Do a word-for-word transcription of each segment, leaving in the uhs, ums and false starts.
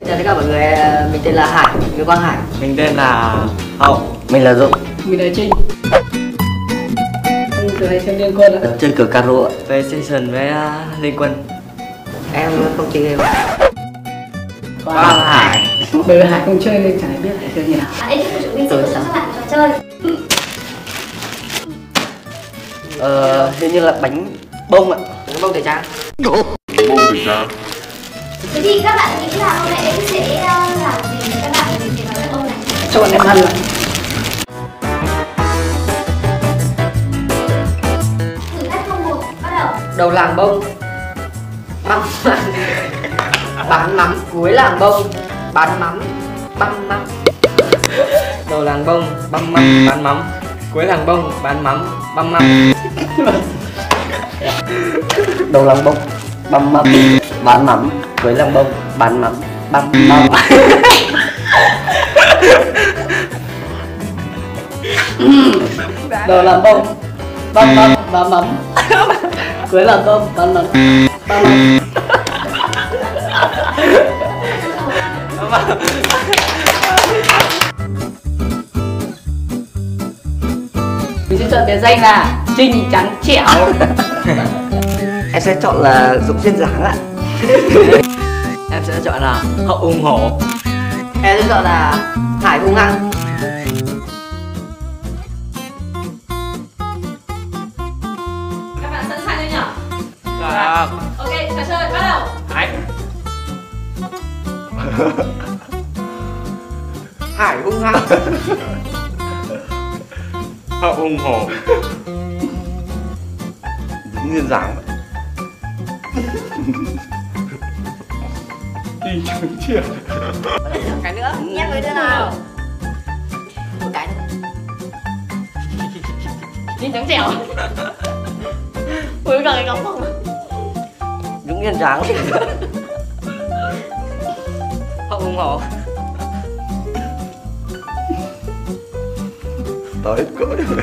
Chào tất cả mọi người, mình tên là Hải, người Quang Hải. Mình tên là Hậu. Mình là Dũng. Mình là Trinh. Từ này xem Liên Quân ạ. Chơi cờ caro ạ. PlayStation với uh, Liên Quân. Em không chơi game. Quang Hải. Bởi vì Hải không chơi nên chẳng biết Hải chơi như nào. À, ekip của chúng mình sẽ hướng dẫn các bạn trò chơi. Ờ, hình như là bánh bông ạ. Bánh bông thể trang. Bông thể trang. Thế thì các bạn nghĩ là hôm nay ekip sẽ uh, làm gì các bạn về cái bánh bông này? Cho bọn em ăn ạ. Thử thách không một, bắt đầu. Đầu làng bông băm bán mắm, cuối làng bông bán mắm băm mắm. Đầu làng bông băm mắm bán mắm. Cuối làng bông bán mắm băm mắm. Đầu làng bông băm mắm bán mắm, cuối làng bông bán mắm băm mắm. Đầu làm bông băm mắm băm mắm. Cuối làm bông băm mắm băm mắm. Mình sẽ chọn biệt danh là Trinh Trắng Trẻo. Em sẽ chọn là Dũng duyên dáng ạ. Em sẽ chọn là Hậu ủng hộ. Em sẽ chọn là Hải hung hăng. Các bạn sẵn sàng chưa nhỉ? Dạ. Ok, trò chơi bắt đầu. Hải. Hải hung hăng. Hậu ủng hộ. Dũng duyên dáng. Đi trắng trẻo. Cái nữa, nhắc với thế nào? Một cái nữa. Trinh Trắng Trẻo. Ui, gần cái góc không? Dũng duyên dáng. Hậu ủng hộ. Tao hết cỡ rồi.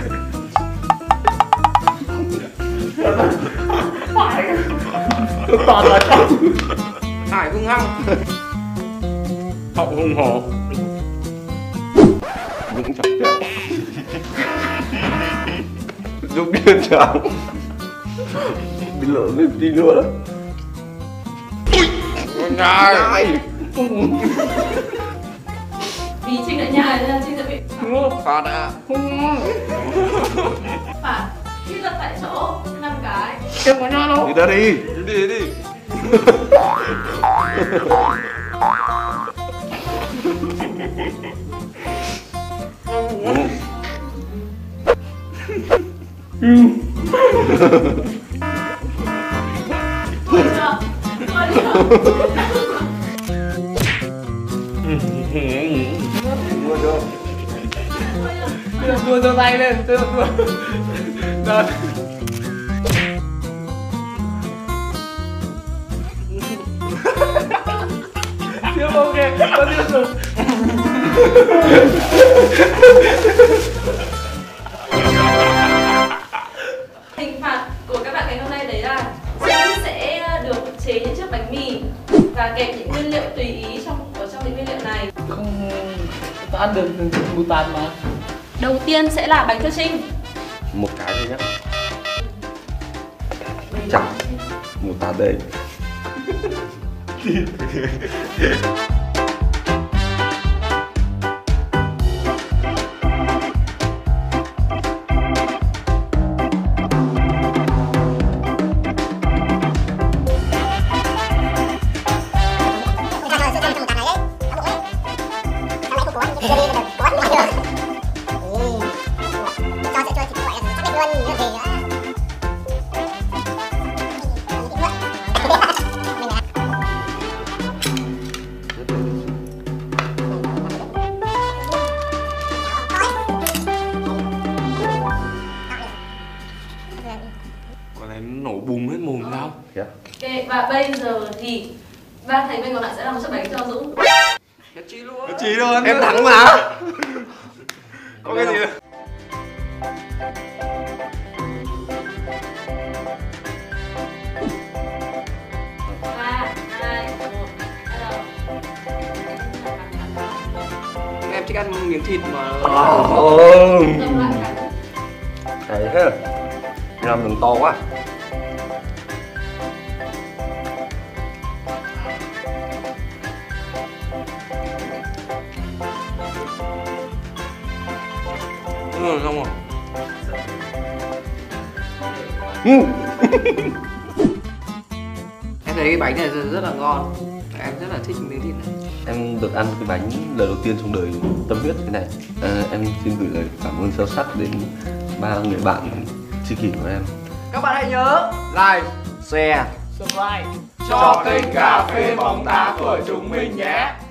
Toàn là không. Hải hung hăng. Hậu ủng hộ. Dũng trắng trẻo. Dũng duyên dáng. Bị lỡ cái gì nữa đó. Nhai. Vì Trinh đã nhài nên là Trinh sẽ bị Phạt ạ. phạt kỹ thuật tại chỗ năm cái. Không có nhau đâu. Đi ra đi. Đi đi. Ôi chưa? Ôi chưa? Đưa đưa tay lên, đưa đưa. Đợt. Tiếp ok, có tiếp tục. Hình phạt của các bạn ngày hôm nay đấy là Dũng sẽ được chế những chiếc bánh mì và kẹp những nguyên liệu tùy ý trong ở trong những nguyên liệu này. Không, ta ăn được mù tạt mà. Đầu tiên sẽ là bánh cho Trinh. Một cái thôi nhé. Chặt. Một tạt đây. Có thấy nó nổ bùng hết mồm đâu. Ok, và bây giờ thì ba thành viên còn lại sẽ làm một chiếc bánh cho Dũng. Nhất trí luôn. Nhất trí luôn. Em thắng mà. Có cái gì nữa? ba, hai, một, bắt đầu. thích ăn miếng thịt mà. Ồ. Ngậm lại cắn. Đấy thế. Làm đường to quá. Ừ, xong rồi. Ừ. Em thấy cái bánh này rất, rất là ngon. Em rất là thích miếng thịt này. Em được ăn cái bánh lần đầu tiên trong đời tâm huyết thế này. À, em xin gửi lời cảm ơn sâu sắc đến ba người bạn tri kỷ của em. Các bạn hãy nhớ like, share, Subscribe cho kênh cà phê bóng đá của chúng mình nhé.